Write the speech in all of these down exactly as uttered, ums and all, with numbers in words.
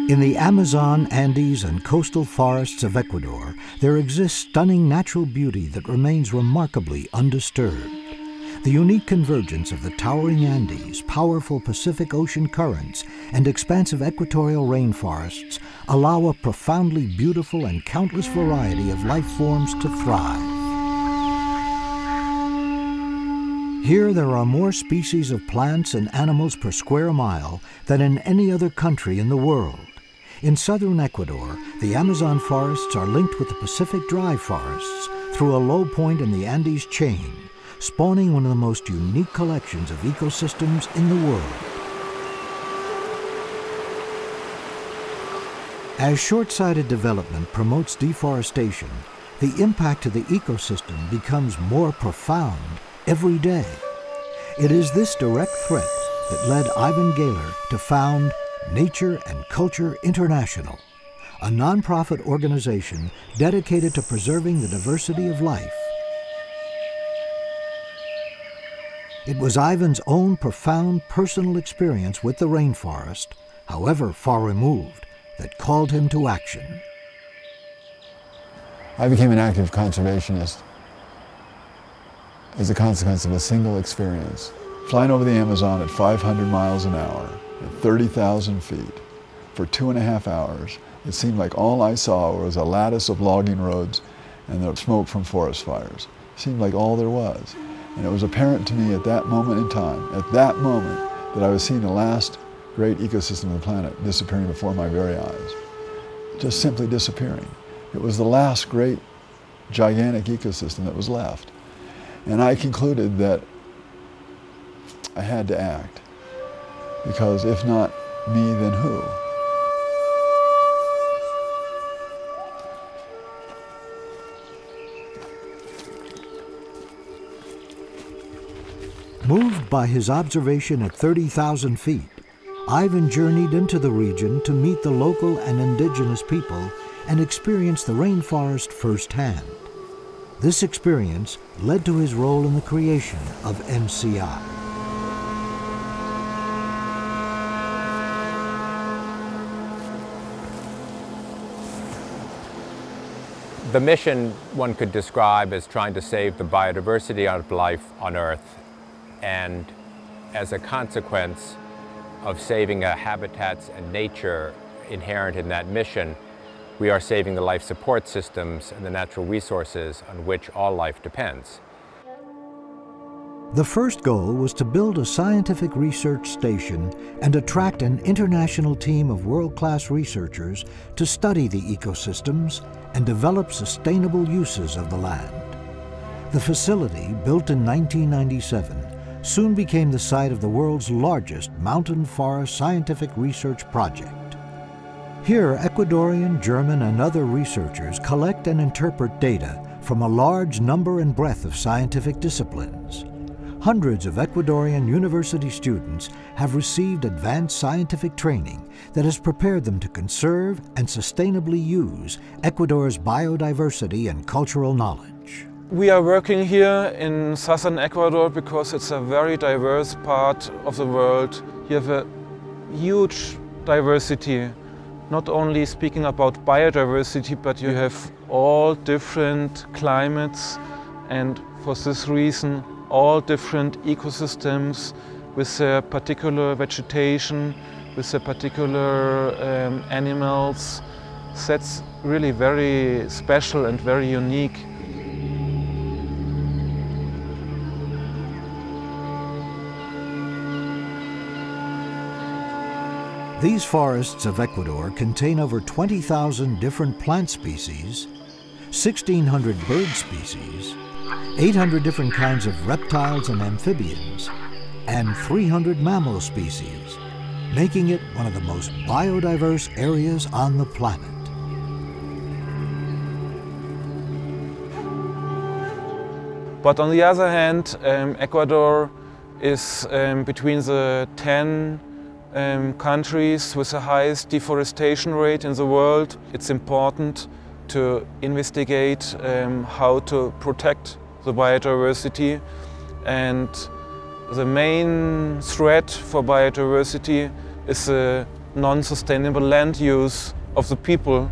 In the Amazon, Andes, and coastal forests of Ecuador, there exists stunning natural beauty that remains remarkably undisturbed. The unique convergence of the towering Andes, powerful Pacific Ocean currents, and expansive equatorial rainforests allow a profoundly beautiful and countless variety of life forms to thrive. Here there are more species of plants and animals per square mile than in any other country in the world. In southern Ecuador, the Amazon forests are linked with the Pacific dry forests through a low point in the Andes chain, spawning one of the most unique collections of ecosystems in the world. As short-sighted development promotes deforestation, the impact to the ecosystem becomes more profound every day. It is this direct threat that led Ivan Gayler to found Nature and Culture International, a nonprofit organization dedicated to preserving the diversity of life. It was Ivan's own profound personal experience with the rainforest, however far removed, that called him to action. I became an active conservationist as a consequence of a single experience. Flying over the Amazon at five hundred miles an hour, at thirty thousand feet, for two and a half hours, it seemed like all I saw was a lattice of logging roads and the smoke from forest fires. It seemed like all there was. And it was apparent to me at that moment in time, at that moment, that I was seeing the last great ecosystem of the planet disappearing before my very eyes. Just simply disappearing. It was the last great, gigantic ecosystem that was left. And I concluded that I had to act, because if not me, then who? Moved by his observation at thirty thousand feet, Ivan journeyed into the region to meet the local and indigenous people and experience the rainforest firsthand. This experience led to his role in the creation of M C I. The mission one could describe as trying to save the biodiversity of life on Earth, and as a consequence of saving a habitats and nature inherent in that mission, we are saving the life support systems and the natural resources on which all life depends. The first goal was to build a scientific research station and attract an international team of world-class researchers to study the ecosystems and develop sustainable uses of the land. The facility, built in nineteen ninety-seven, soon became the site of the world's largest mountain forest scientific research project. Here, Ecuadorian, German, and other researchers collect and interpret data from a large number and breadth of scientific disciplines. Hundreds of Ecuadorian university students have received advanced scientific training that has prepared them to conserve and sustainably use Ecuador's biodiversity and cultural knowledge. We are working here in southern Ecuador because it's a very diverse part of the world. You have a huge diversity, not only speaking about biodiversity, but you have all different climates, and for this reason all different ecosystems with their particular vegetation, with their particular um, animals. That's really very special and very unique. These forests of Ecuador contain over twenty thousand different plant species, sixteen hundred bird species, eight hundred different kinds of reptiles and amphibians, and three hundred mammal species, making it one of the most biodiverse areas on the planet. But on the other hand, um, Ecuador is um, between the ten um, countries with the highest deforestation rate in the world. It's important to investigate um, how to protect the biodiversity, and the main threat for biodiversity is the non-sustainable land use of the people.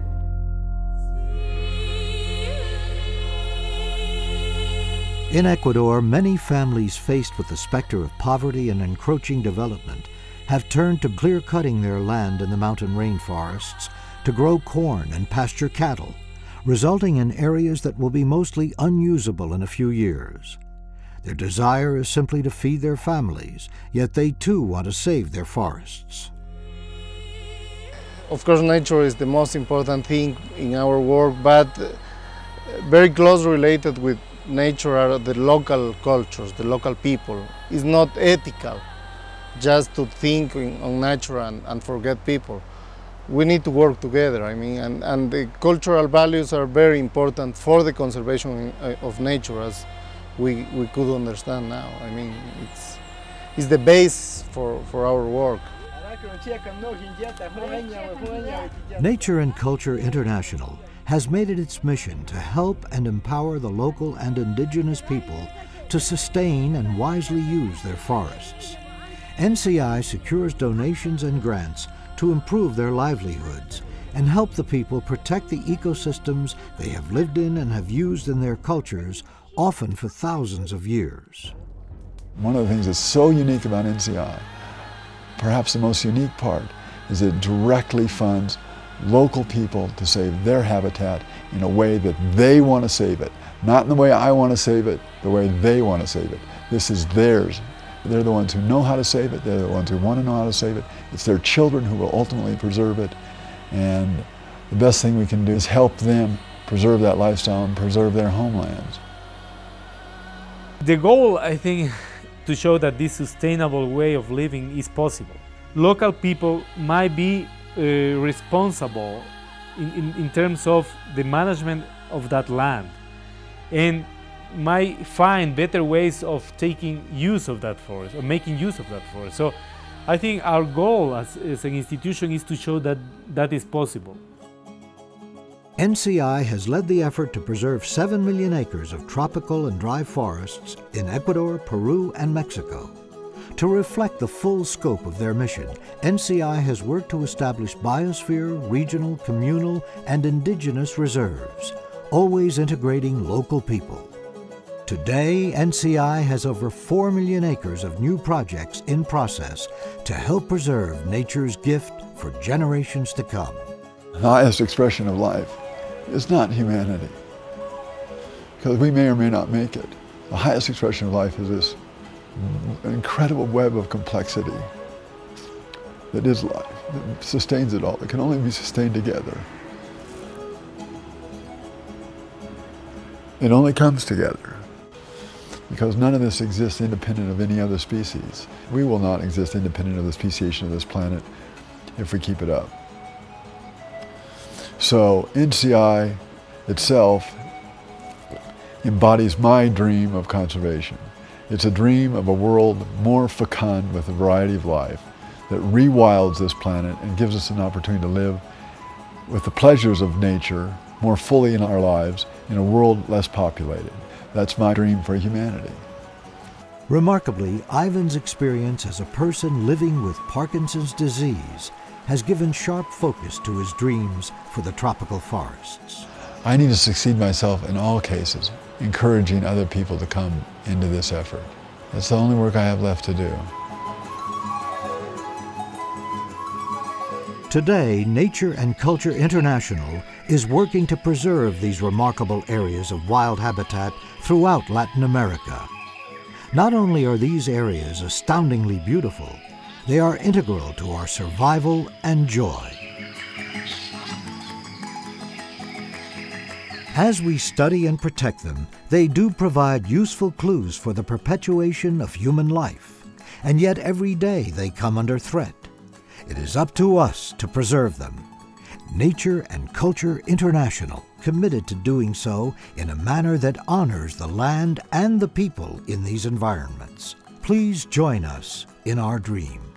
In Ecuador, many families faced with the specter of poverty and encroaching development have turned to clear-cutting their land in the mountain rainforests to grow corn and pasture cattle, resulting in areas that will be mostly unusable in a few years. Their desire is simply to feed their families, yet they too want to save their forests. Of course, nature is the most important thing in our work, but very closely related with nature are the local cultures, the local people. It's not ethical just to think on nature and, and forget people. We need to work together, I mean, and, and the cultural values are very important for the conservation of nature, as we, we could understand now. I mean, it's, it's the base for, for our work. Nature and Culture International has made it its mission to help and empower the local and indigenous people to sustain and wisely use their forests. N C I secures donations and grants to improve their livelihoods and help the people protect the ecosystems they have lived in and have used in their cultures, often for thousands of years. One of the things that's so unique about N C I, perhaps the most unique part, is it directly funds local people to save their habitat in a way that they want to save it. Not in the way I want to save it, the way they want to save it. This is theirs. They're the ones who know how to save it, they're the ones who want to know how to save it. It's their children who will ultimately preserve it. And the best thing we can do is help them preserve that lifestyle and preserve their homelands. The goal, I think, to show that this sustainable way of living is possible. Local people might be uh, responsible in, in, in terms of the management of that land and might find better ways of taking use of that forest or making use of that forest. So I think our goal as, as an institution is to show that that is possible. N C I has led the effort to preserve seven million acres of tropical and dry forests in Ecuador, Peru, and Mexico. To reflect the full scope of their mission, N C I has worked to establish biosphere, regional, communal, and indigenous reserves, always integrating local people. Today, N C I has over four million acres of new projects in process to help preserve nature's gift for generations to come. The highest expression of life is not humanity, because we may or may not make it. The highest expression of life is this incredible web of complexity that is life, that sustains it all. It can only be sustained together. It only comes together, because none of this exists independent of any other species. We will not exist independent of the speciation of this planet if we keep it up. So N C I itself embodies my dream of conservation. It's a dream of a world more fecund with a variety of life that rewilds this planet and gives us an opportunity to live with the pleasures of nature more fully in our lives in a world less populated. That's my dream for humanity. Remarkably, Ivan's experience as a person living with Parkinson's disease has given sharp focus to his dreams for the tropical forests. I need to succeed myself in all cases, encouraging other people to come into this effort. That's the only work I have left to do. Today, Nature and Culture International is working to preserve these remarkable areas of wild habitat throughout Latin America. Not only are these areas astoundingly beautiful, they are integral to our survival and joy. As we study and protect them, they do provide useful clues for the perpetuation of human life, and yet every day they come under threat. It is up to us to preserve them. Nature and Culture International, committed to doing so in a manner that honors the land and the people in these environments. Please join us in our dream.